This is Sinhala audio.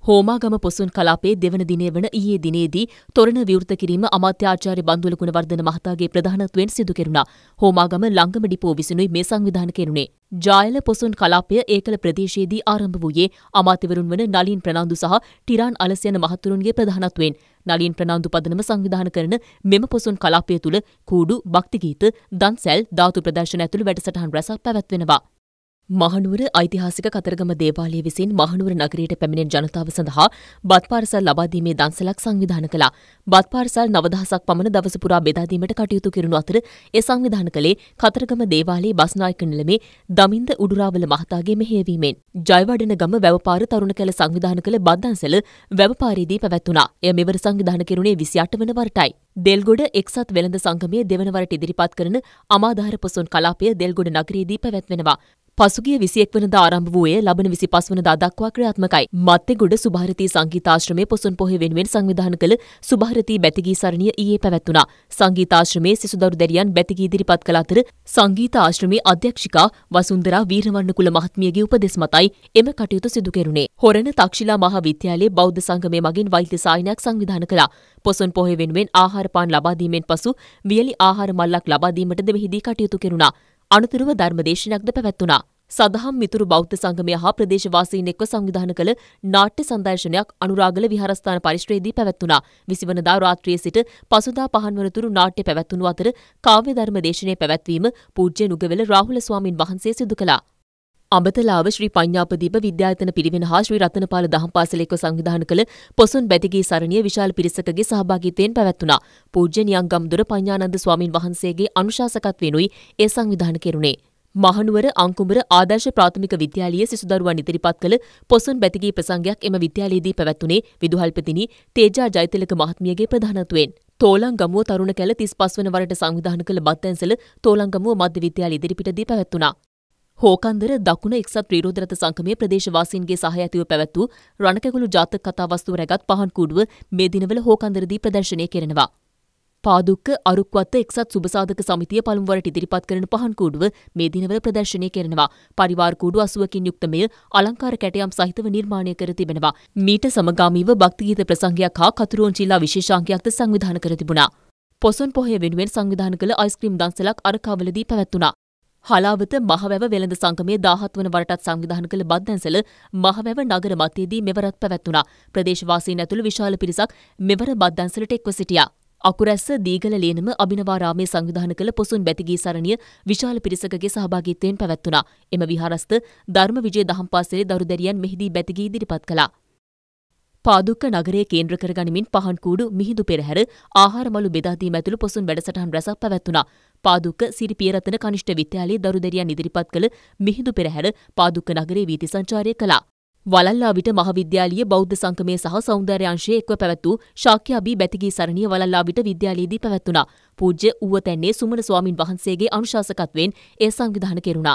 හෝමාගම පොසොන් කලාපයේ දෙවන දිනය වන ඊයේ දිනේදී තොරණ විවෘත කිරීම අමාත්‍ය ආචාර්ය බන්දුල ගුණවර්ධන මහතාගේ ප්‍රධානත්වයෙන් සිදු කෙරුණා. හෝමාගම ලංගම ඩිපෝ විසිනුයි මේ සංවිධාන කෙරුණේ. ජායල පොසොන් කලාපය ඒකල ප්‍රදේශයේදී ආරම්භ වූයේ අමාත්‍යවරුන් වන නලින් ප්‍රනාන්දු සහ ටිරාන් අලස් යන මහතුරුන්ගේ ප්‍රධානත්වයෙන්. නලින් ප්‍රනාන්දු පදනම සංවිධාන කරන මෙම පොසොන් කලාපය තුළ කූඩු, භක්ති ගීත, දන්සැල්, ධාතු ප්‍රදර්ශන ඇතුළු වැඩසටහන් රැසක් පැවැත්වෙනවා. මහනුවර ඓතිහාසික කතරගම දේවාලය විසින් මහනුවර නගරයට පැමිණෙන ජනතාව සඳහා බත් පාර්සල් ලබා දීමේ දන්සලක් සංවිධාන කළා. බත් පාර්සල් 9000ක් පමණ දවස පුරා බෙදා දීමට කටයුතු කෙරුණු අතර ඒ සංවිධාන කළේ කතරගම දේවාලයේ බස්නායක නිලමේ දමින්ද උඩුරාවල මහතාගේ මෙහෙයවීමෙන්. ජයවඩනගම වැවපාර තරුණ කැල සංවිධාන කළ බත් දන්සල වැවපාරයේදී පැවැත්වුණා. එය මෙවර සංවිධාන කෙරුණේ 28 වන වරටයි. දෙල්ගොඩ එක්සත් වෙළඳ සංගමයේ දෙවන වරට ඉදිරිපත් කරන අමාදාර පොසොන් කලාපය දෙල්ගොඩ නගරයේදී පැවැත්වෙනවා. පසුගිය 21 වනදා ආරම්භ වූයේ ලබන 25 වනදා දක්වා ක්‍රියාත්මකයි. මත්තේගොඩ සුභාරතී සංගීතාශ්‍රමයේ පොසොන් පොහොය වෙනුවෙන් සංවිධාන කළ සුභාරතී බැතිගී සරණිය ඊයේ පැවැත්වුණා. සංගීතාශ්‍රමයේ සිසුදරු දැරියන් බැතිගී ඉදිරිපත් කළ අතර සංගීතාශ්‍රමයේ අධ්‍යක්ෂිකා වසුන්දරා වීරවර්ණ කුල මහත්මියගේ උපදෙස් මතයි එම කටයුතු සිදු කෙරුණේ. හොරණ තක්ෂිලා මහා විද්‍යාලයේ බෞද්ධ සංගමය මගින් වෛද්‍ය සායනයක් සංවිධාන කළා. පොසොන් පොහොය වෙනුවෙන් ආහාර පාන ලබා දීමෙන් පසු වියලි ආහාර මල්ලක් ලබා දීමටද මෙහිදී කටයුතු කෙරුණා. අනුතුරුව ධර්මදේශනයක්ද පැවැත්වුණා. සදහම් මිතුරු බෞද්ධ සංගමය හා ප්‍රදේශවාසීන් එක්ව සංවිධාන කළ නාට්‍ය සංදර්ශනයක් අනුරාගල විහාරස්ථාන පරිශ්‍රයේදී පැවැත්වුණා. 20 වනදා රාත්‍රියේ සිට පසුදා 5 වනතුරු නාට්‍ය පැවැත්වුණු අතර කාව්‍ය ධර්ම දේශනයේ පැවැත්වීම පූජ්‍ය නුගවැල රාහුල ස්වාමින් වහන්සේ සිදු කළා. අඹතලාව ශ්‍රී පඤ්ඤාපදීප විද්‍යායතන පිරිවෙන හා ශ්‍රී රතනපාල දහම් පාසල එක්ව සංවිධාන කළ පොසොන් බැතිගී සරණිය විශාල පිරිසකගේ සහභාගීත්වයෙන් පැවැත්වුණා. පූජ්‍ය නියංගම්දොර පඤ්ඤානන්ද ස්වාමින් වහන්සේගේ අනුශාසකත්වයෙනුයි ඒ සංවිධාන කෙරුණේ. මහනුවර අංකුඹර ආදර්ශ ප්‍රාථමික විද්‍යාලයේ සිසු දරුවන් ඉදිරිපත් කළ පොසොන් බැතිගී ප්‍රසංගයක් එම විද්‍යාලයේදී පැවැත්වුණේ විදුහල්පතිනි තේජා ජයතිලක මහත්මියගේ ප්‍රධානත්වයෙන්. තෝලංගමුව තරුණ කැල 35 වන වරට සංවිධාන කළ බත්ඇන්සල තෝලංගමුව මධ්‍ය විද්‍යාල ඉදිරිපිටදී පැවැත්වුණා. හෝකන්දර දකුණ එක්සත් ත්‍රිරෝධරත සංගමයේ ප්‍රදේශවාසීන්ගේ සහය ඇතිව පැවැත් වූ රණකැගුළු ජාතක කතා වස්තුව රැගත් පහන් කූඩුව මේ දිනවල හෝකන්දරදී ප්‍රදර්ශනය කෙරෙනවා. පාදුක්ක අරුක්වත්ත එක්සත් සුබසාධක සමිතිය පළමුවරට ඉදිරිපත් කරන පහන් කූඩුව මේ දිනවල ප්‍රදර්ශනය කෙරෙනවා. පරිවාර කූඩු 80කින් යුක්ත මෙය අලංකාර කැටයම් සහිතව නිර්මාණය කර තිබෙනවා. මීට සමගාමීව භක්තිගීත ප්‍රසංගයක් හා කතුරුවන් ජිල්ලා විශේෂාංගයක්ද සංවිධාන කර තිබුණා. පොසොන් පොහොය වෙනුවෙන් සංවිධාන කළ අයිස්ක්‍රීම් දන්සලක් අරකාවලදී පැවැත්වුණා. හලාවත මහවැව වෙළඳ සංගමයේ 17 වන වරටත් සංවිධාන කළ බත් දැන්සල මහවැව නගර මතයේදී මෙවරත් පැවැත්වුණා. ප්‍රදේශවාසීන් ඇතුළු විශාල පිරිසක් මෙවර බත් දැන්සලට එක්ව සිටියා. අකුරැස්ස දීගල ලේනම අභිනවාරාමයේ සංවිධාන කළ පොසොන් බැතිගී සරණිය විශාල පිරිසකගේ සහභාගීත්වයෙන් පැවැත්වුණා. එම විහාරස්ථ ධර්ම විජය දහම් පාසලේ දරු දැරියන් මෙහිදී බැතිගී ඉදිරිපත් කළා. පාදුක්ක නගරයේ කේන්ද්‍ර කරගනිමින් පහන් කූඩු මිහිඳු පෙරහැර ආහාර මළු බෙදා දීම ඇතුළු පොසොන් වැඩසටහන් රැසක් පැවැත්වුණා. පාදුක්ක සිරි පියරතන කනිෂ්ඨ විද්‍යාලයේ දරු දැරියන් ඉදිරිපත් කළ මිහිඳු පෙරහැර පාදුක්ක නගරයේ වීථි සංචාරය කළා. වලල්ලාවිට මහාවිද්‍යාලීය බෞද්ධ සංගමය සහ සෞන්දර්ය අංශයේ එක්ව පැවැත් වූ ශාක්‍යාබී බැතිගී සරණිය වලල්ලාවිට විද්‍යාලයේදී පැවැත්වුණා. පූජ්‍ය ඌවතැන්නේ සුමන ස්වාමින් වහන්සේගේ අනුශාසකත්වයෙන් එය සංවිධාන කෙරුණා.